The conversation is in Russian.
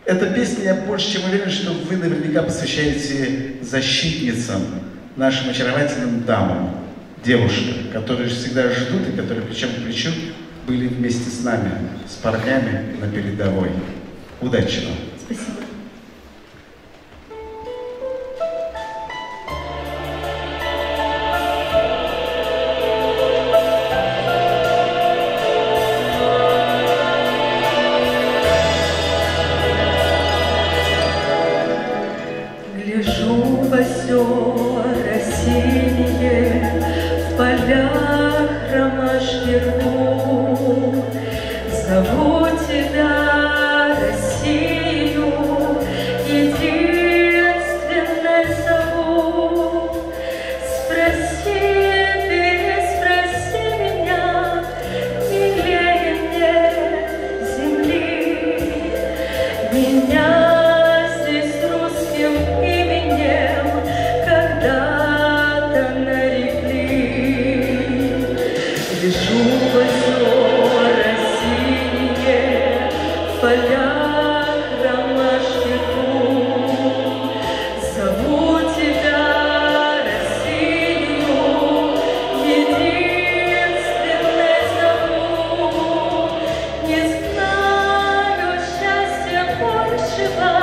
Эта песня, я больше чем уверен, что вы наверняка посвящаете защитницам, нашим очаровательным дамам, девушкам, которые всегда ждут и которые плечом к плечу были вместе с нами, с парнями на передовой. Удачи вам! Спасибо. Гляжу в озера синие, в полях ромашки рву. Зову тебя, Россию, единственной зову. Спроси, переспроси меня, милее мне земли. Меня Лежу в озера синие, в полях ромашки рву. Зову тебя, Россию, единственной зову. Не знаю счастья большего,